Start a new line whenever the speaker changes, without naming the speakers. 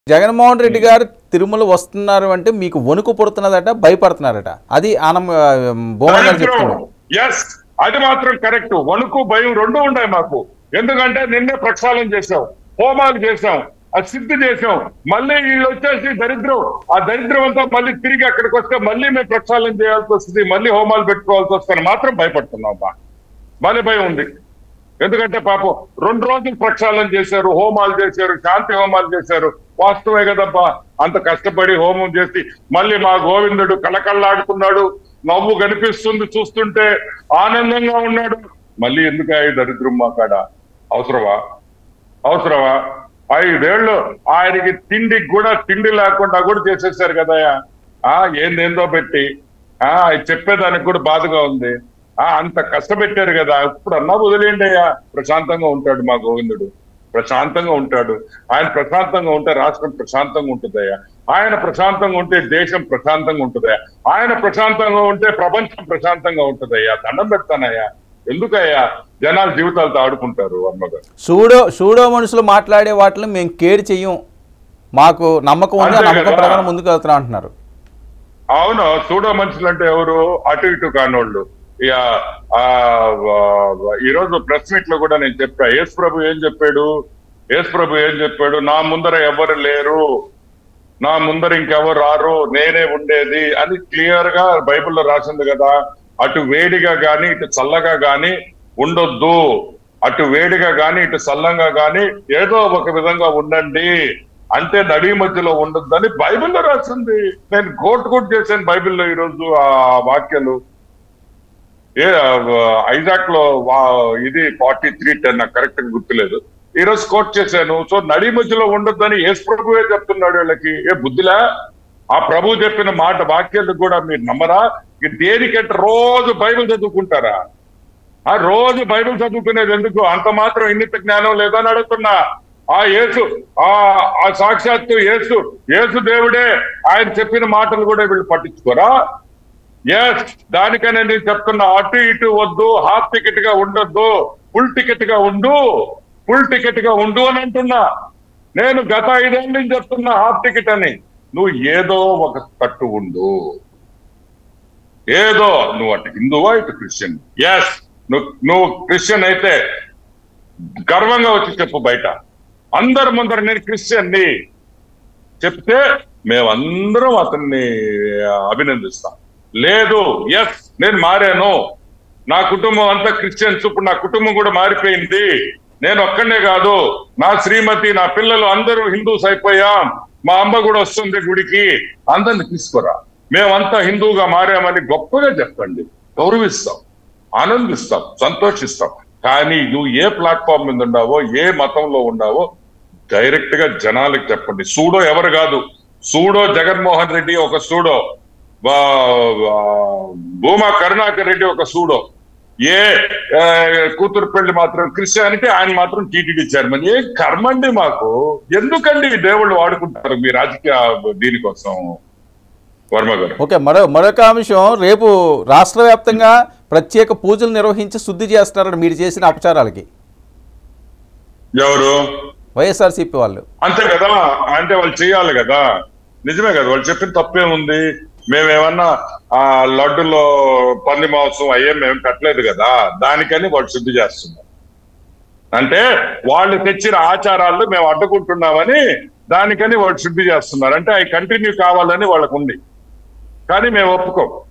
జగన్మోహన్ రెడ్డి గారు తిరుమల వస్తున్నారు అంటే మీకు వణుకు పుడుతున్నదట, భయపడుతున్నారట. అది భూమన్ గారు చెప్తున్నారు.
ఎస్, అది మాత్రం కరెక్ట్. వణుకు భయం రెండు ఉన్నాయి మాకు. ఎందుకంటే నిన్నే ప్రక్షాళన చేశాం, హోమాలు చేశాం, అది సిద్ధి చేశాం. మళ్ళీ వీళ్ళు వచ్చేసి దరిద్రం, ఆ దరిద్రం అంతా మళ్ళీ తిరిగి అక్కడికి వస్తే మళ్ళీ మేము ప్రక్షాళన చేయాల్సి వస్తుంది, మళ్ళీ హోమాలు పెట్టుకోవాల్సి వస్తుంది మాత్రం భయపడుతున్నాం. మళ్ళీ భయం ఉంది. ఎందుకంటే పాపం 2 రోజులు ప్రక్షాళన చేశారు, హోమాలు చేశారు, శాంతి హోమాలు చేశారు. వాస్తవే కదబ్బా, అంత కష్టపడి హోమం చేసి మళ్ళీ మా గోవిందుడు కళకళలాడుతున్నాడు, నవ్వు కనిపిస్తుంది, చూస్తుంటే ఆనందంగా ఉన్నాడు. మళ్ళీ ఎందుకు ఈ దరిద్రం మా కాడ? అవసరమా? 5 ఏళ్ళు ఆయనకి తిండి లేకుండా కూడా చేసేసారు కదయా. ఏందేందో పెట్టి చెప్పేదానికి కూడా బాధగా ఉంది. అంత కష్టపెట్టారు కదా, ఇప్పుడు అన్నా వదిలేండి అయ్యా. ప్రశాంతంగా ఉంటాడు మా గోవిందుడు, ప్రశాంతంగా ఉంటాడు. ఆయన ప్రశాంతంగా ఉంటే రాష్ట్రం ప్రశాంతంగా ఉంటుందయ్యా. ఆయన ప్రశాంతంగా ఉంటే దేశం ప్రశాంతంగా ఉంటుందయ్యా. ఆయన ప్రశాంతంగా ఉంటే ప్రపంచం ప్రశాంతంగా ఉంటుందయ్యా. దండం పెడతానయ్యా. ఎందుకయ్యా జనాల జీవితాలతో ఆడుకుంటారు? అమ్మగారు
సూడో మనుషులు మాట్లాడే వాటిని మేము కేర్ చెయ్యం, మాకు నమ్మకం ఉంది, ఆ నమ్మకం ప్రకారం ముందుకు వెళ్తున్నాం అంటున్నారు.
అవును, సూడో మనుషులు అంటే ఎవరు? అటు ఇటు కానోళ్ళు. ఈరోజు ప్రెస్ మీట్ లో కూడా నేను చెప్పా, యేసు ప్రభు ఏం చెప్పాడు? నా ముందర ఎవరు లేరు, నా ముందర ఇంకెవరు రారు, నేనే ఉండేది అని క్లియర్ గా బైబిల్లో రాసింది కదా. అటు వేడిగా గాని ఇటు చల్లగా గాని ఉండొద్దు, అటు వేడిగా గాని ఇటు చల్లంగా గాని ఏదో ఒక విధంగా ఉండండి, అంటే నడి మధ్యలో ఉండొద్దని బైబిల్లో రాసింది. నేను కోట్ చేశాను బైబిల్లో ఈరోజు ఆ వాక్యాలు. ఐజాక్ లో ఇది 43:10 నాకు కరెక్ట్ గా గుర్తులేదు. ఈ రోజు కోట్ చేశాను. సో నడి మధ్యలో ఉండొద్దని యేసు ప్రభువే చెప్తున్నాడు వీళ్ళకి. బుద్ధిలా? ఆ ప్రభు చెప్పిన మాట వాక్యాలకు కూడా మీరు నమ్మరా? దేనికంటే రోజు బైబిల్ చదువుకుంటారా? రోజు బైబిల్ చదువుకునేది ఎందుకు? అంత మాత్రం ఇన్నిత జ్ఞానం లేదని అడుగుతున్నా. ఆ సాక్షాత్తు యేసు దేవుడే ఆయన చెప్పిన మాటలు కూడా వీళ్ళు పట్టించుకోరా? ఎస్, దానికనే నేను చెప్తున్నా, అటు ఇటు వద్దు, హాఫ్ టికెట్ గా ఉండొద్దు, ఫుల్ టికెట్ గా ఉండు అని అంటున్నా. నేను గత 5 ఏళ్ళ నుంచి చెప్తున్నా హాఫ్ టికెట్ అని. నువ్వు ఏదో ఒక తట్టు ఉండు, ఏదో నువ్వు అటు హిందువా ఇటు క్రిస్టియన్. ఎస్, నువ్వు క్రిస్టియన్ అయితే గర్వంగా వచ్చి చెప్పు బయట అందరి ముందర నేను క్రిస్టియన్ని చెప్తే మేమందరం అతన్ని అభినందిస్తాం. లేదు, ఎస్ నేను మారాను, నా కుటుంబం అంతా క్రిస్టియన్స్, ఇప్పుడు నా కుటుంబం కూడా మారిపోయింది, నేను ఒక్కడే కాదు, నా శ్రీమతి, నా పిల్లలు అందరూ హిందూస్ అయిపోయాం, మా అమ్మ కూడా వస్తుంది గుడికి, అందరిని తీసుకురా, మేమంతా హిందూగా మారామని గొప్పగా చెప్పండి. గౌరవిస్తాం, ఆనందిస్తాం, సంతోషిస్తాం. కానీ నువ్వు ఏ ప్లాట్ఫామ్ మీద ఉన్నావో, ఏ మతంలో ఉన్నావో డైరెక్ట్ గా జనాలకు చెప్పండి. సూడో ఎవరు కాదు, సూడో జగన్మోహన్ రెడ్డి ఒక సూడో, భూమా కరుణాకర్ రెడ్డి ఒక సూడో, కూతురు పెళ్లి మాత్రం క్రిస్టియానిటీ, ఆయన మాత్రం టీటీడీ చైర్మన్. ఏ కర్మండి మాకు? ఎందుకండి దేవుళ్ళు వాడుకుంటారు మీ రాజకీయ దీనికోసం? వర్మ గారు.
ఓకే, మరొక అంశం, రేపు రాష్ట్ర వ్యాప్తంగా ప్రత్యేక పూజలు నిర్వహించి శుద్ధి చేస్తున్నారని మీరు చేసిన అపచారాలకి.
ఎవరు?
వైఎస్ఆర్సీపీ వాళ్ళు.
అంతే కదా, అంటే వాళ్ళు చేయాలి కదా. నిజమే కదా, వాళ్ళు చెప్పిన తప్పేముంది? మేమేమన్నా లడ్డులో పంది మాంసం అయ్యే మేము పెట్టలేదు కదా, దానికని వాళ్ళు శుద్ధి చేస్తున్నారు. అంటే వాళ్ళు తెచ్చిన ఆచారాలు మేము అడ్డుకుంటున్నామని దానికని వాళ్ళు శుద్ధి చేస్తున్నారు. అంటే అవి కంటిన్యూ కావాలని వాళ్ళకు ఉంది, కానీ మేము ఒప్పుకోం.